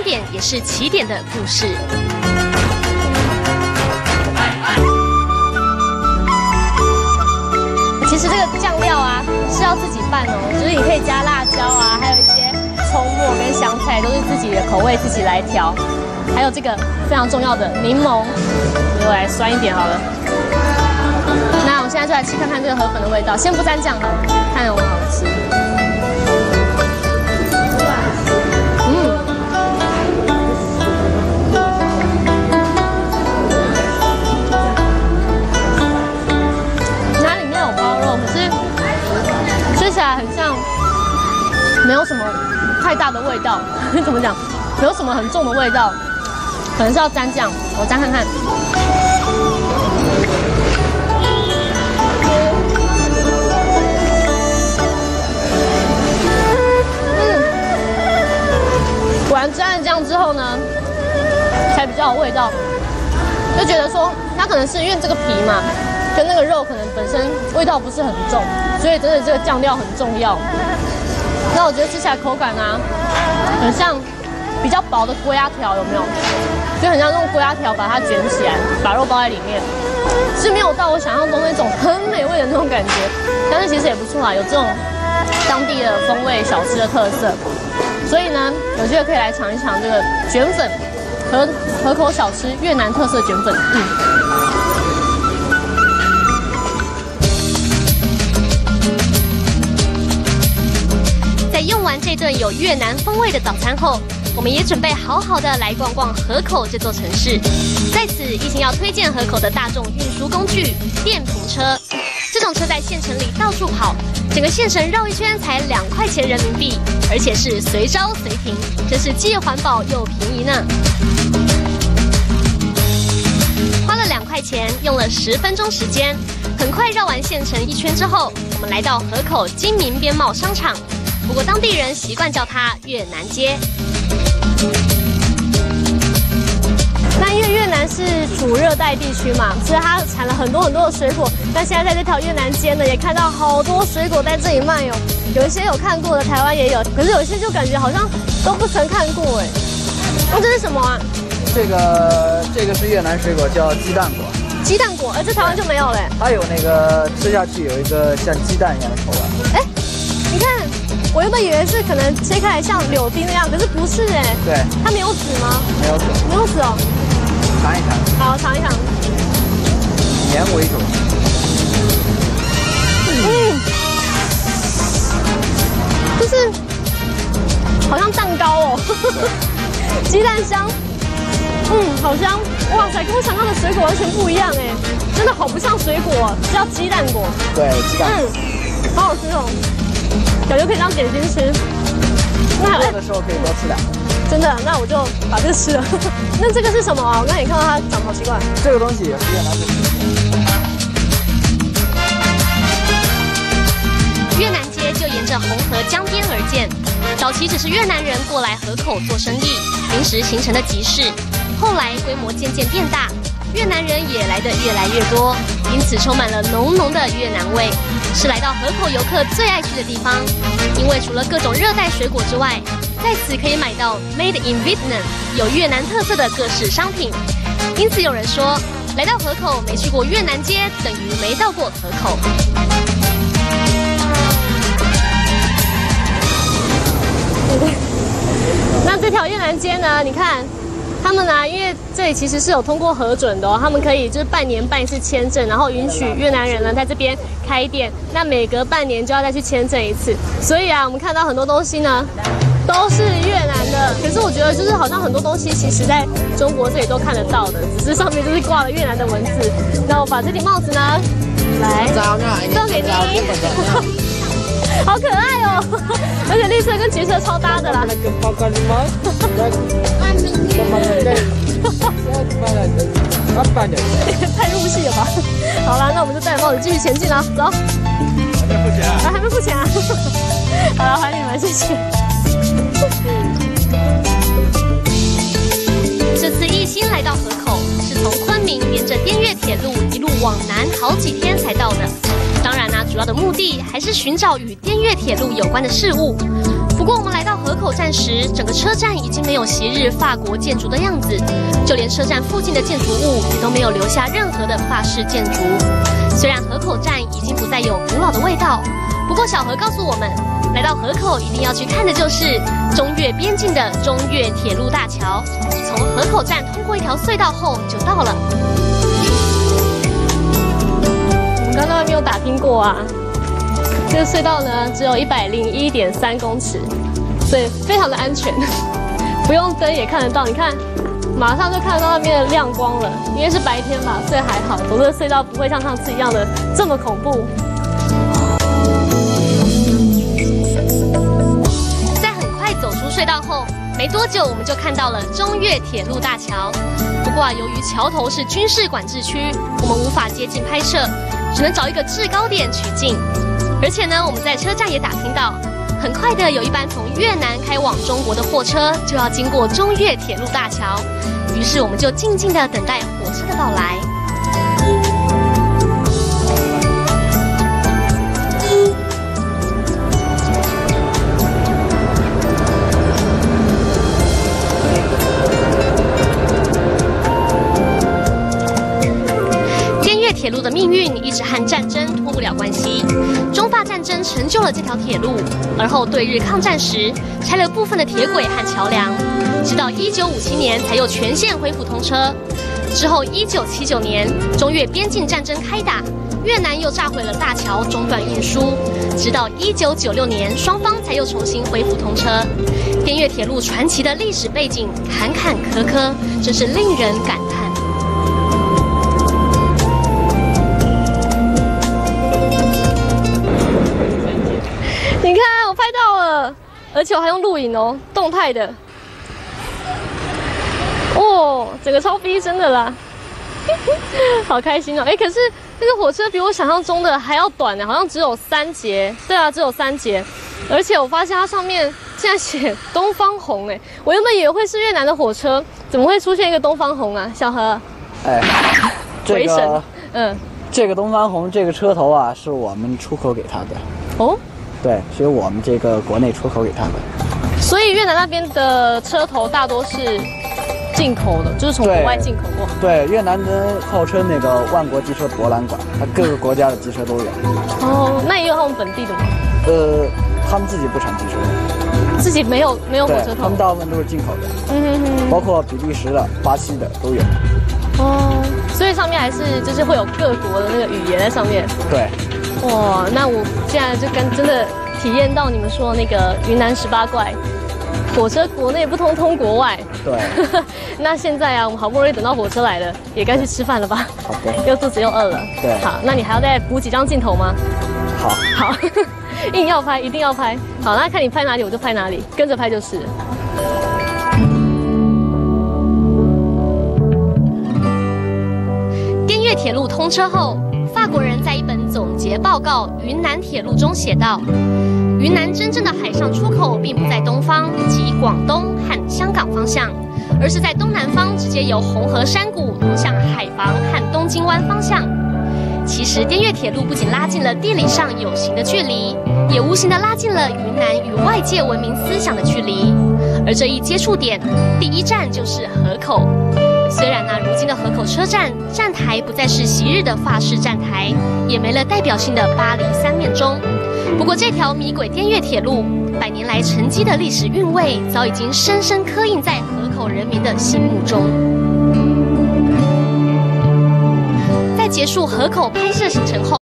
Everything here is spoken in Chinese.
点也是起点的故事。其实这个酱料啊是要自己拌哦，就是你可以加辣椒啊，还有一些葱末跟香菜都是自己的口味自己来调，还有这个非常重要的柠檬，我来酸一点好了。那我现在就来吃看看这个河粉的味道，先不沾酱了，看有没有好吃。它里面有包肉，可是吃起来很像没有什么太大的味道，怎么讲？没有什么很重的味道，可能是要沾酱，我沾看看。果然沾了酱之后呢，才比较有味道。就觉得说，它可能是因为这个皮嘛，跟那个肉可能本身味道不是很重，所以真的这个酱料很重要。那我觉得吃起来口感啊，很像比较薄的龟鸭条，有没有？就很像用龟鸭条把它卷起来，把肉包在里面，是没有到我想象中那种很美味的那种感觉，但是其实也不错啊，有这种当地的风味小吃的特色。所以呢，有机会可以来尝一尝这个卷粉，河口小吃越南特色卷粉。在用完这顿有越南风味的早餐后，我们也准备好好的来逛逛河口这座城市。在此，一心要推荐河口的大众运输工具电瓶车。这种车在县城里到处跑，整个县城绕一圈才2块钱人民币，而且是随招随停，真是既环保又便宜呢。花了2块钱，用了10分钟时间，很快绕完县城一圈之后，我们来到河口金明边贸商场。不过当地人习惯叫它越南街。那因为越南是主热带地区嘛，所以它产了很多的水果。那现在在这条越南街呢，也看到好多水果在这里卖哦。有一些有看过的，台湾也有，可是有一些就感觉好像都不曾看过哎。那这是什么啊？ 这个是越南水果，叫鸡蛋果。 鸡蛋果，这台湾就没有嘞。 它有那个吃下去有一个像鸡蛋一样的口感。 哎，你看。我原本以为是可能切开来像柳丁那样，可是不是哎。 对。 它没有籽吗？ 没有籽。 没有籽哦。 尝一尝。 好，尝一尝。 黏为主。 就是好像蛋糕哦，鸡蛋香。好香。哇塞，跟我想到的水果完全不一样哎，真的好不像水果，叫鸡蛋果。 对，鸡蛋。 好好吃哦。感觉可以当点心吃， 那热的时候可以多吃2个。 真的，那我就把这个吃了。那这个是什么啊？我刚才也看到它长得好奇怪。 这个东西也是越南的。 越南街就沿着红河江边而建，早期只是越南人过来河口做生意，临时形成的集市，后来规模渐渐变大，越南人也来得越来越多，因此充满了浓浓的越南味。是来到河口游客最爱去的地方，因为除了各种热带水果之外，在此可以买到 Made in Vietnam 有越南特色的各式商品。因此有人说，来到河口没去过越南街，等于没到过河口。那这条越南街呢？你看。他们呢，因为这里其实是有通过核准的哦，他们可以就是半年办一次签证，然后允许越南人呢在这边开店，那每隔半年就要再去签证一次。所以啊，我们看到很多东西呢都是越南的，可是我觉得就是好像很多东西其实在中国这里都看得到的，只是上面就是挂了越南的文字。那我把这顶帽子呢，来送给你。好可爱哦，而且绿色跟橘色超搭的啦。太入戏了吧？好啦，那我们就戴着帽子继续前进啦，走。 还没付钱啊？ 还没付钱啊？好了，欢迎你们，谢谢。这次一心来到河口，是从昆明沿着滇越铁路一路往南好几天才到的。当然主要的目的还是寻找与滇越铁路有关的事物。不过我们来到河口站时，整个车站已经没有昔日法国建筑的样子，就连车站附近的建筑物也都没有留下任何的法式建筑。虽然河口站已经不再有古老的味道，不过小何告诉我们，来到河口一定要去看的就是中越边境的中越铁路大桥。从河口站通过一条隧道后就到了。我们刚刚没有打听过啊。这个隧道呢，只有101.3公尺，所以非常的安全，不用灯也看得到。你看，马上就看得到那边的亮光了，因为是白天嘛，所以还好。走这个隧道不会像上次一样的这么恐怖。在很快走出隧道后，没多久我们就看到了中越铁路大桥。不过由于桥头是军事管制区，我们无法接近拍摄，只能找一个制高点取景。而且呢，我们在车站也打听到，很快的有一班从越南开往中国的货车就要经过中越铁路大桥，于是我们就静静的等待火车的到来。铁路的命运一直和战争脱不了关系。中法战争成就了这条铁路，而后对日抗战时拆了部分的铁轨和桥梁，直到1957年才又全线恢复通车。之后1979年中越边境战争开打，越南又炸毁了大桥，中断运输，直到1996年双方才又重新恢复通车。滇越铁路传奇的历史背景坎坎坷坷，真是令人感叹。你看，我拍到了，而且我还用录影哦，动态的。哦，整个超逼真的啦，好开心哦！哎，可是这个火车比我想象中的还要短呢，好像只有3节。对啊，只有3节。而且我发现它上面现在写东方红，哎，我原本以为会是越南的火车，怎么会出现一个东方红啊？小何， 哎， 回神， 这个东方红这个车头啊，是我们出口给他的。哦。对，是由我们这个国内出口给他们。 所以越南那边的车头大多是进口的，就是从国外进口过。 对，越南人号称那个万国机车博览馆，它各个国家的机车都有。 哦，那也有他们本地的吗？ 他们自己不产机车， 自己没有火车头， 他们大部分都是进口的。包括比利时的、巴西的都有。 哦，所以上面还是就是会有各国的那个语言在上面。 对。 哇，那我现在就真的体验到你们说的那个云南18怪，火车国内不通，通国外。 对。 那现在啊，我们好不容易等到火车来了，也该去吃饭了吧？ 好的。 又肚子又饿了。 对。 好，那你还要再补几张镜头吗？ 好。 好，硬要拍，一定要拍。好，那看你拍哪里我就拍哪里，跟着拍就是。滇越铁路通车后，法国人在一本总结报告《云南铁路》中写道：云南真正的海上出口并不在东方及广东和香港方向，而是在东南方直接由红河山谷通向海防和东京湾方向。其实滇越铁路不仅拉近了地理上有形的距离，也无形地拉近了云南与外界文明思想的距离。而这一接触点，第一站就是河口。虽然如今的河口车站站台不再是昔日的法式站台，也没了代表性的巴黎三面钟，不过这条迷轨滇越铁路100年来沉积的历史韵味，早已经深深刻印在河口人民的心目中。在结束河口拍摄行程后，